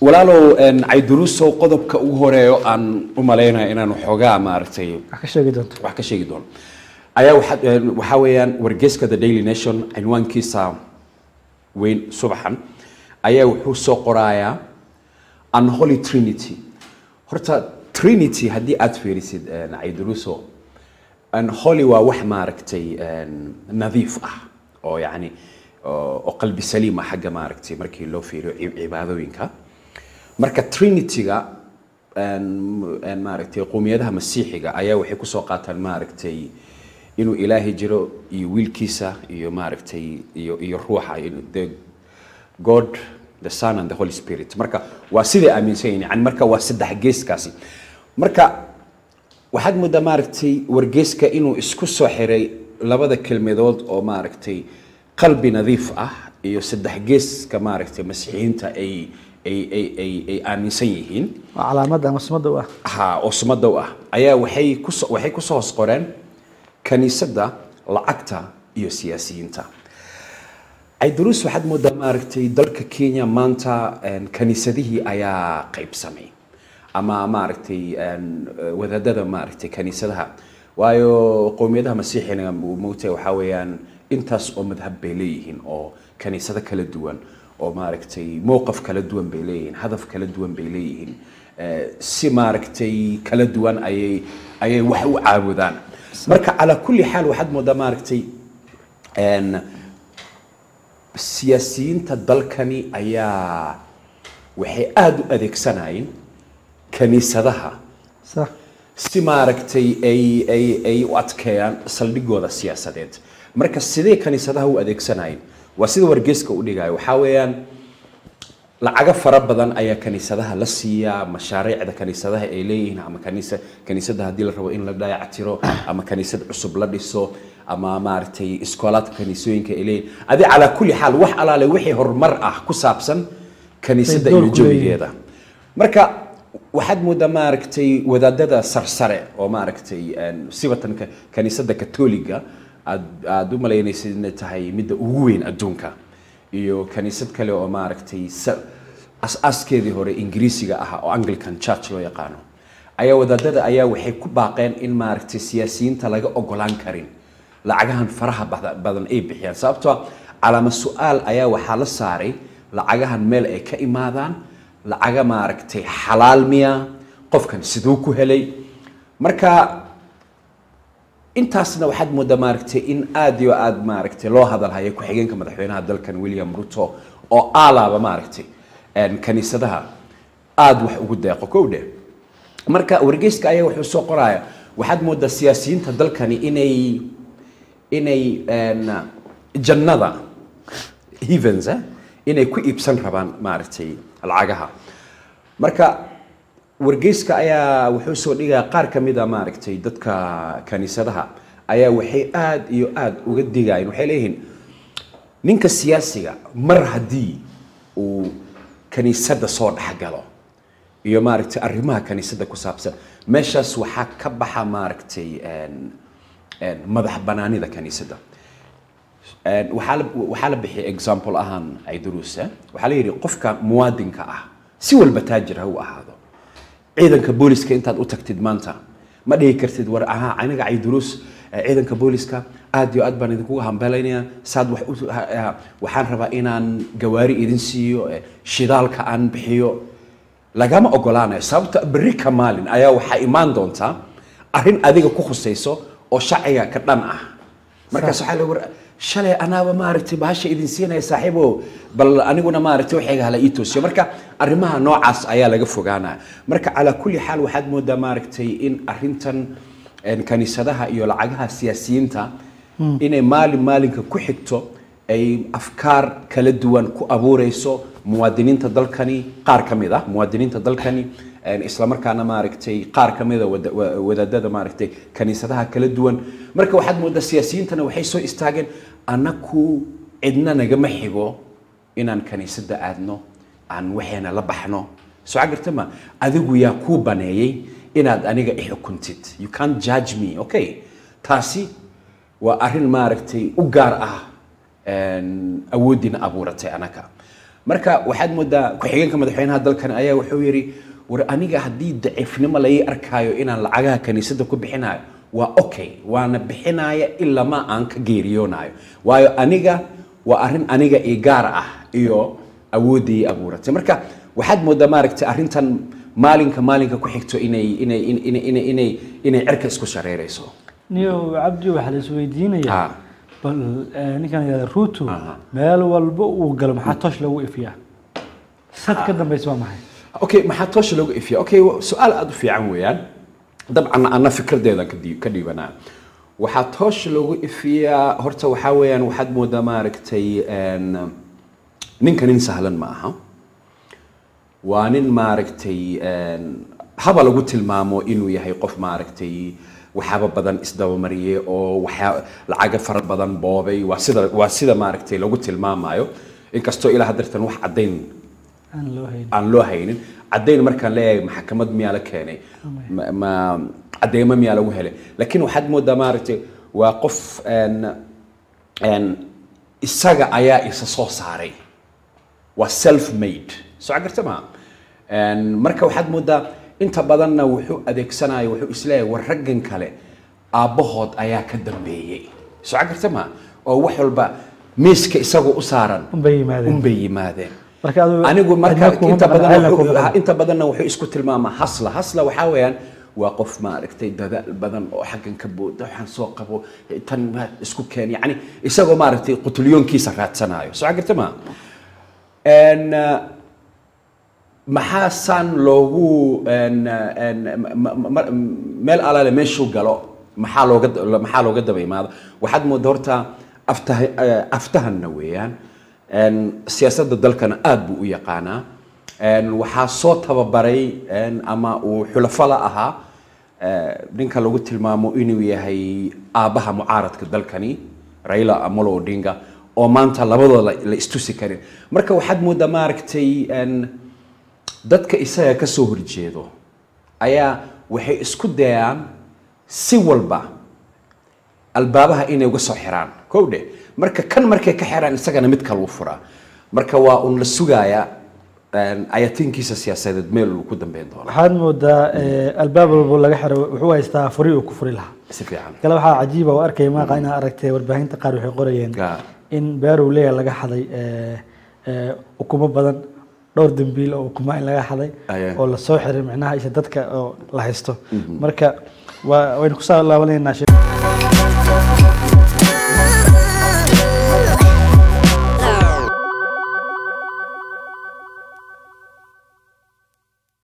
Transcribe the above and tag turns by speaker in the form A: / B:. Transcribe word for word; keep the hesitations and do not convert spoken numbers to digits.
A: walaalow Cayduruuso qodobka ugu horeeyo aan u maleynaa inaan xogaa maartay
B: wax ka sheegi doonto
A: wax ka sheegi doono ayaa waxa waxa weeyaan wargeyska The Daily Nation cinwaankiisa weyn subaxan ayaa wuxuu soo qorayaa Unholy Trinity horta Trinity haddii aad fiirisid Cayduruuso unholy waa wax maaragtay nadiif ah oo yani oo qalbi saliim ah xagga maaragtay markii loo fiiriyo cibaadooyinka marka Trinity-ga aan maaragtay qoomiyadaha masiixiga ayaa waxay ku soo qaataan maaragtay inuu Ilaahay jiro iyo wiilkiisa iyo maaragtay iyo iyo ruuxa the God the Son and the Holy Spirit marka waa sidii aaminsan yani marka waa saddex geeskaasi marka waxaad muddo maaragtay wargeyska inuu isku soo xiray labada kelmadood oo maaragtay qalbi nadiif ah iyo saddex geeska maaragtay masiixiinta ay ay ay ay ay aaminsan yihiin
B: calaamada ama sumada ah
A: ha oo sumada ah ayaa waxay ku waxay ku soo qoreen kaniisadda lacagta iyo siyaasiyiinta Cayduruus waxaad muddo maaragtay dalka Kenya maanta kaniisadihii ayaa qaybsamay ama maaragtay wadaadada maaragtay kaniisadaha waayo qoomiyadaha masiixiga moogtay waxa weeyaan intaas oo madhab bay leeyihiin oo kaniisada kala duwan oo maaragtay mowqif kala duwan bay leeyihiin hadaf kala duwan bay leeyihiin si maaragtay kala duwan ayay ayay wax u caabudaan marka ala kulli xaal waxaad moodaa maaragtay een siyaasiyiinta dalkani ayaa waxay aad u adeegsanayeen kaniisadaha
B: صح
A: si maaragtay ay ay ay u adkeeyaan saldhigooda siyaasadeed marka sidee kaniisadaha u adeegsanayeen waa sida wargeyska u dhigayo waxa weeyaan lacaga fara badan ayaa kaniisadaha la siiyaa mashaariicda kaniisadaha ay leeyihiin ama kaniisa kaniisada hadii la rabo in la dayactiro ama kaniisad cusub la dhiso ama maaragtay iskoolaadka kaniisooyinka ay leeyihiin adi ala kulli xaal wax alaale wixii horumar ah ku saabsan kaniisada iyo jawigeeda marka waxaad moodaa maaragtay wadaadada sarsare oo maaragtay sibatanka kaniisada Katoliga aad u maleynaysid inay tahay mid ugu weyn adduunka iyo kaniisad kale oo maaragtay asaskeedii hore Ingiriisiga ah oo Anglican Church loo yaqaano ayaa wadaadada ayaa waxay ku baaqeen in maaragtay siyaasiyiinta laga ogolaan karin lacagahan faraha badan ay bixiyaan sababtoo calaamad su'aal ayaa waxa la saaray lacagahan meel ay ka imaadaan lacaga maaragtay xalaal miya qofkan sidoo ku helay marka intaasna waxaad moodaa maaragtay in aad iyo aad maaragtay loo hadalhayo ku xigeenka madaxweynaha dalkan William Ruto oo aalaaba maaragtay een kaniisadaha aad wax ugu deeqo kowde marka wargeyska ayaa wuxuu soo qoraya waxaad moodaa siyaasiyiinta dalkani inay inay een jannada heavens inay ku iibsan rabaan maaragtay lacagaha marka wargeyska ayaa wuxuu soo dhigaa qaar kamid ah maaragtay dadka kaniisadaha ayaa waxay aad iyo aad uga digayeen waxay leeyihiin ninka siyaasiga mar hadii uu kaniisada soo dhaxgalo iyo maaragtay arrimaha kaniisada ku saabsan meeshaas waxa ka baxa maaragtay een een madax banaanida kaniisada een waxa waxa la bixiyay example ahaan Cayduruus waxa la yiri qofka muwaadinka ah si walba taajir ha u ahaado ciidanka booliska intaad u tagtid maanta ma dhigi kartid war aha aniga Cayduruus ciidanka booliska aad iyo aad baan idinku hambaleynayaa saad wax waxaan rabaa inaan gawaari idin siiyo shidaalka aan bixiyo lagama ogolaanayo sababta bari kamaalin ayaa waxa imaan doonta arrin adiga ku khusayso oo sharciga ka dhan ah markaas waxa la war shalay anaaba maaragtay baasha idin siinay saaxiibo bal aniguna maaragtay waxay hala ii toosiyo marka arrimaha noocaas ayaa laga fogaanaa marka ala kulli xaal waxaad moodaa maaragtay in arrintan in kaniisadaha iyo lacagaha siyaasiyiinta inay maalin maalinka ku xigto ay afkaar kala duwan ku abuureyso muwaadiniinta dalkani qaar kamid ah muwaadiniinta dalkani isla markaana maaragtay qaar kamid ah wadaadada maaragtay kaniisadaha kala duwan marka waxaad moodaa siyaasiyiintana waxay soo istaageen anaku cidna naga ma xigo inaan kaniisada aadno aan waxeena la baxno soo agartama adigu yaa ku baneeyay inaad aniga i xukuntid you can't judge me okay taasi waa arrin maaragtay u gaar ah een awoodina abuuratay anaka marka waxaad moodaa ku-xigeenka madaxweynaha dalkan ayaa wuxuu yiri war aniga haddii daciifnimo la ii arkaayo inaan lacagaha kaniisadda ku bixinayo waa okay waana bixinaya ilaa ma aan ka geeriyoonayo waayo aniga waa arrin aniga ii gaar ah iyo awoodii abuuratay marka waxaad moodaa maaragtay arrintan maalinka maalinka ku xigto inay inay inay inay inay inay cirka isku shareerayso
B: niyo cabdi waxa la isweydiinayaa bal ninkan yada Ruto meel walba uu galo maxaa tosh lagu ifiyaa sad ka dambayso waa maxay
A: okay maxaa tosh lagu ifiyaa okay su'aal aad u fiican weeyaan dabcan ana fikirdeeda ka dhiibanaa waxaa tosh lagu ifiyaa horta waxa weeyaan waxaad moodaa maaragtay ninkan in sahlan ma aha waa nin maaragtay haba lagu tilmaamo inuu yahay qof maaragtay waxyaabo badan isdaba mariyay oo waxaa lacag fara badan boobay waa sida waa sida maaragtay lagu tilmaamayo inkastoo ilaa hadartan wax cadeyn
B: aan loo haynin
A: aan loo haynin cadeyn markaan leeyahay maxkamad miyaa la keenay ma cadeeyma miyaa lagu helay laakiin waxaad moodaa maaragtay waa qof een een isaga ayaa isa soo saaray waa self made soo garta ma een marka waxaad moodaa inta badanna wuxuu adeegsanayo wuxuu isleeyahay war raggan kale aabahood ayaa ka dambeeyay soo garta ma oo wax walba miiska isagu u saaran
B: unbay yimaadeen
A: unbay yimaadeen
B: marka
A: anigu marka inta badan inta badanna wuxuu isku tilmaamaa hasla hasla waxa weeyaan waa qof maaragtay dadaal badan oo xaggan ka booda waxaan soo qabo tan isku keen yani isagoo maaragtay qutulyoonkiisa raadsanayo soo garta ma en maxaa san loogu meel alaale meeshuu galo maxaa looga maxaa looga daba imaado waxaad moodaa horta aftaha aftahanna weeyaan siyaasadda dalkana aad buu u yaqaanaa waxaa soo tababaray ama uu xulafo la ahaa ninka lagu tilmaamo inuu yahay aabaha mucaaradka dalkani Raila Amolo Odinga oo maanta labadooda la istusi karin marka waxaad moodaa maaragtay dadka isaga ka soo horjeedo ayaa waxay isku dayaan si walba albaabaha inay uga soo xiraan koowde marka kan markay ka xiraan isagana mid kale u furaa marka waa un la sugaaya ayatinkiisa siyaasadeed meel uu ku dambeyn doono
B: waxaad moodaa albaab walba laga xiro wuxuu haystaa furi uu ku furi lahaa
A: si fiican
B: kale waxaa cajiib ah oo arkay maaqa inaa aragtay warbaahinta qaar waxay qorayeen in beeru leeyahay laga xaday ukumo badan dhowr dambiil oo ukumo in laga xaday oo la soo xiray macnaha isha dadka oo la haysto marka waa waynu ku soo laabanayna